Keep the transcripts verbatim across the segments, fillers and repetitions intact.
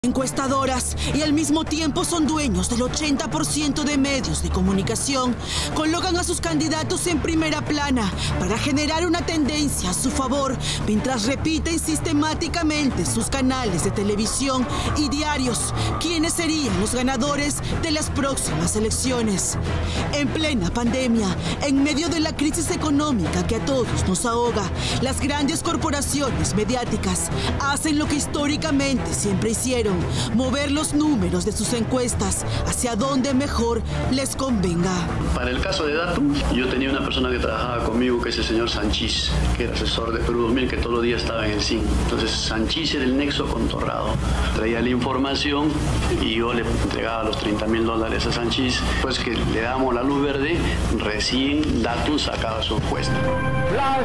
Encuestadoras y al mismo tiempo son dueños del ochenta por ciento de medios de comunicación, colocan a sus candidatos en primera plana para generar una tendencia a su favor, mientras repiten sistemáticamente sus canales de televisión y diarios quiénes serían los ganadores de las próximas elecciones. En plena pandemia, en medio de la crisis económica que a todos nos ahoga, las grandes corporaciones mediáticas hacen lo que históricamente siempre hicieron: mover los números de sus encuestas hacia donde mejor les convenga. Para el caso de Datum, yo tenía una persona que trabajaba conmigo, que es el señor Sanchís, que era asesor de Perú dos mil, que todos los días estaba en el C I N. Entonces Sanchís era el nexo con Torrado. Traía la información y yo le entregaba los treinta mil dólares a Sanchís. Pues que le damos la luz verde, recién Datum sacaba su encuesta. Flash.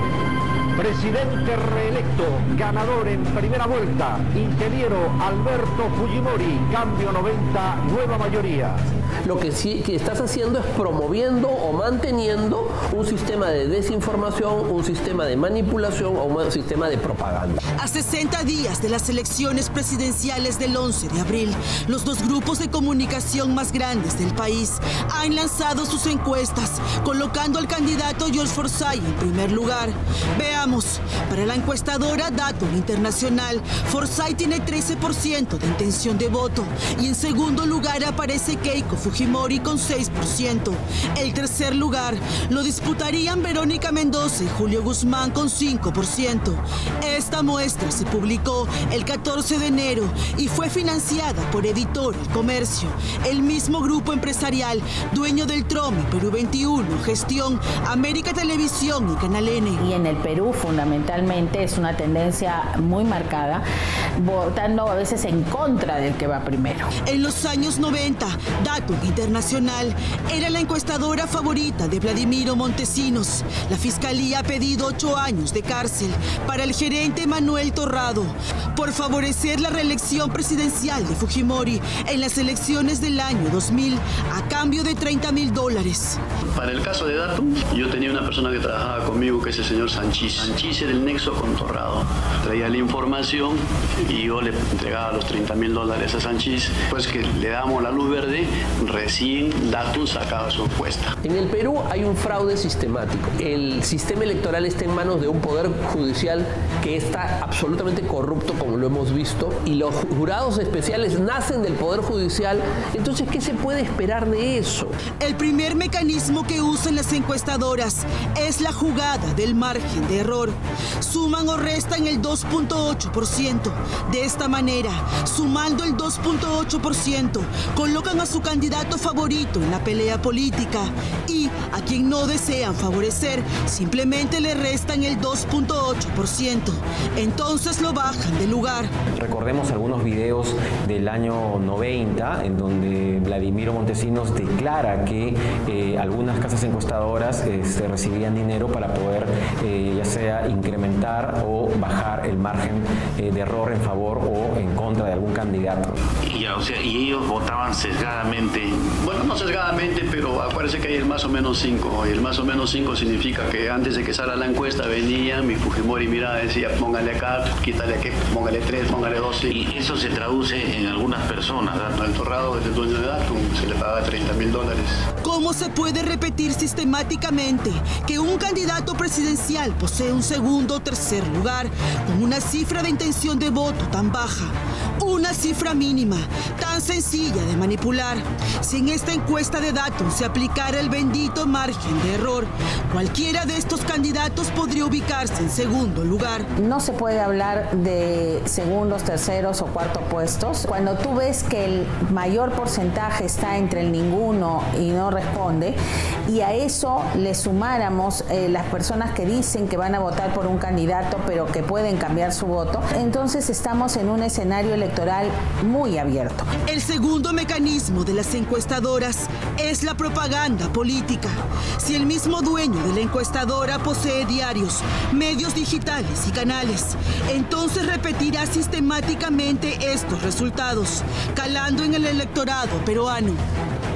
Presidente reelecto, ganador en primera vuelta, ingeniero Alberto Fujimori, cambio noventa, nueva mayoría. Lo que sí que estás haciendo es promoviendo o manteniendo un sistema de desinformación, un sistema de manipulación o un sistema de propaganda. A sesenta días de las elecciones presidenciales del once de abril, los dos grupos de comunicación más grandes del país han lanzado sus encuestas, colocando al candidato George Forsyth en primer lugar. Veamos, para la encuestadora Datum Internacional, Forsyth tiene trece por ciento de intención de voto y en segundo lugar aparece Keiko Fujimori con seis por ciento. El tercer lugar lo disputarían Verónica Mendoza y Julio Guzmán con cinco por ciento. Esta muestra se publicó el catorce de enero y fue financiada por Editor El Comercio, el mismo grupo empresarial dueño del Trome, Perú veintiuno, Gestión, América Televisión y Canal N. Y en el Perú fundamentalmente es una tendencia muy marcada, votando a veces en contra del que va primero. En los años noventa, Datum Internacional era la encuestadora favorita de Vladimiro Montesinos. La Fiscalía ha pedido ocho años de cárcel para el gerente Manuel Torrado por favorecer la reelección presidencial de Fujimori en las elecciones del año dos mil a cambio de treinta mil dólares. Para el caso de Datum, yo tenía una persona que trabajaba conmigo, que es el señor Sanchís. Sanchís era el nexo con Torrado. Traía la información y yo le entregaba los treinta mil dólares a Sanchís. Pues que le damos la luz verde, recién Datum sacaba su encuesta. En el Perú hay un fraude sistemático. El sistema electoral está en manos de un poder judicial que está absolutamente corrupto, como lo hemos visto, y los jurados especiales nacen del poder judicial. Entonces, ¿qué se puede esperar de eso? El primer mecanismo que usan las encuestadoras es la jugada del margen de error. Suman o restan el dos punto ocho por ciento. De esta manera, sumando el dos punto ocho por ciento, colocan a su candidato favorito en la pelea política y a quien no desean favorecer simplemente le restan el dos punto ocho por ciento. Entonces lo bajan de lugar. Recordemos algunos videos del año noventa en donde Vladimiro Montesinos declara que eh, algunas casas encuestadoras eh, se recibían dinero para poder eh, ya sea incrementar o bajar el margen eh, de error en favor o en contra de algún candidato. Y, o sea, y ellos votaban sesgadamente. Bueno, no sesgadamente, pero acuérdense que hay el más o menos cinco. Y el más o menos cinco significa que antes de que salga la encuesta venía mi Fujimori, mira, decía, póngale acá, quítale aquí, póngale tres, póngale dos. Y eso se traduce en algunas personas, ¿verdad? El Torrado es el dueño de Datum, se le paga treinta mil dólares. ¿Cómo se puede repetir sistemáticamente que un candidato presidencial posee un segundo o tercer lugar con una cifra de intención de voto tan baja? Una cifra mínima, tan sencilla de manipular. Si en esta encuesta de Datum se aplicara el bendito margen de error, cualquiera de estos candidatos podría ubicarse en segundo lugar. No se puede hablar de segundos, terceros o cuartos puestos. Cuando tú ves que el mayor porcentaje está entre el ninguno y no responde, y a eso le sumáramos eh, las personas que dicen que van a votar por un candidato pero que pueden cambiar su voto, entonces estamos en un escenario electoral muy abierto. El segundo mecanismo de las encuestadoras es la propaganda política. Si el mismo dueño de la encuestadora posee diarios, medios digitales y canales, entonces repetirá sistemáticamente estos resultados, calando en el electorado peruano.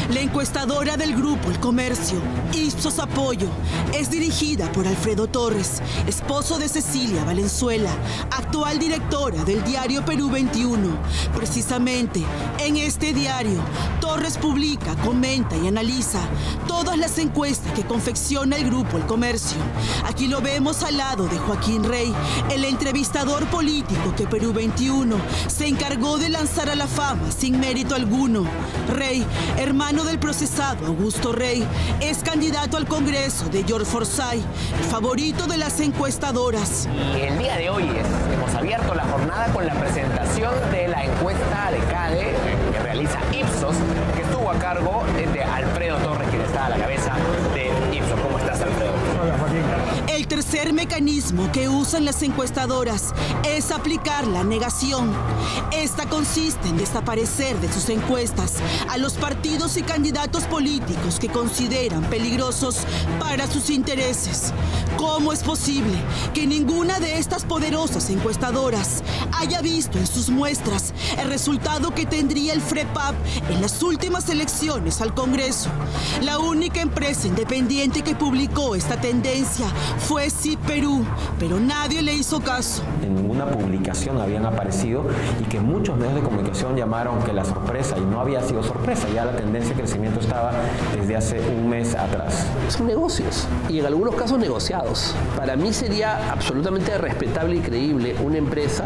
La encuestadora del grupo El Comercio, Ipsos Apoyo, es dirigida por Alfredo Torres, esposo de Cecilia Valenzuela, actual directora del diario Perú veintiuno. Precisamente en este diario, Torres publica, comenta y analiza todas las encuestas que confecciona el grupo El Comercio. Aquí lo vemos al lado de Joaquín Rey, el entrevistador político que Perú veintiuno se encargó de lanzar a la fama sin mérito alguno. Rey, hermano del procesado Augusto Rey, es candidato al Congreso de George Forsyth, el favorito de las encuestadoras. El día de hoy es, hemos abierto la jornada con la presentación de la encuesta de CADE que realiza Ipsos, que estuvo a cargo de Alfredo Torres, quien está a la cabeza de Ipsos. ¿Cómo estás, Alfredo? Hola, Joaquín. El tercer mecanismo que usan las encuestadoras es aplicar la negación. Esta consiste en desaparecer de sus encuestas a los partidos y candidatos políticos que consideran peligrosos para sus intereses. ¿Cómo es posible que ninguna de estas poderosas encuestadoras haya visto en sus muestras el resultado que tendría el FREPAP en las últimas elecciones al Congreso? La única empresa independiente que publicó esta tendencia fue C I P Perú, pero nadie le hizo caso. En ninguna publicación habían aparecido y que muchos medios de comunicación llamaron que la sorpresa, y no había sido sorpresa, ya la tendencia de crecimiento estaba desde hace un mes atrás. Son negocios, y en algunos casos negociados. Para mí sería absolutamente respetable y creíble una empresa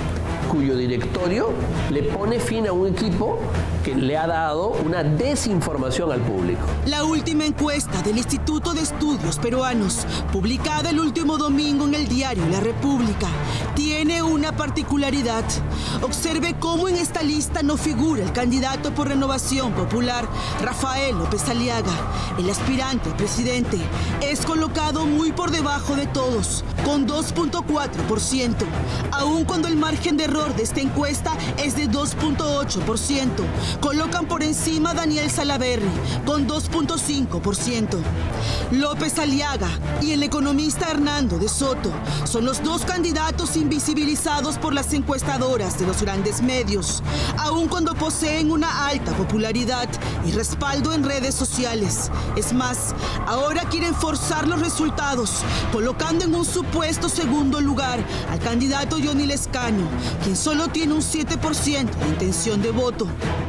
cuyo directorio le pone fin a un equipo que le ha dado una desinformación al público. La última encuesta del Instituto de Estudios Peruanos, publicada el último domingo en el diario La República, tiene una particularidad. Observe cómo en esta lista no figura el candidato por Renovación Popular, Rafael López Aliaga. El aspirante a presidente es colocado muy por debajo de todos, con dos punto cuatro por ciento, aun cuando el margen de error de esta encuesta es de dos punto ocho por ciento. Colocan por encima a Daniel Salaverry con dos punto cinco por ciento. López Aliaga y el economista Hernando de Soto son los dos candidatos invisibilizados por las encuestadoras de los grandes medios, aun cuando poseen una alta popularidad y respaldo en redes sociales. Es más, ahora quieren forzar los resultados, colocando en un supuesto segundo lugar al candidato Johnny Lescano, quien solo tiene un siete por ciento de intención de voto.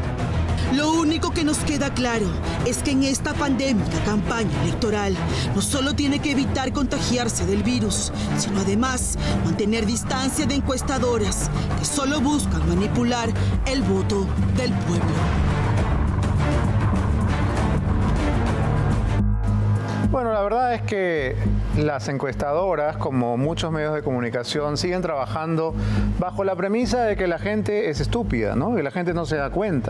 Lo único que nos queda claro es que en esta pandémica campaña electoral no solo tiene que evitar contagiarse del virus, sino además mantener distancia de encuestadoras que solo buscan manipular el voto del pueblo. Bueno, la verdad es que las encuestadoras, como muchos medios de comunicación, siguen trabajando bajo la premisa de que la gente es estúpida, ¿no? Que la gente no se da cuenta.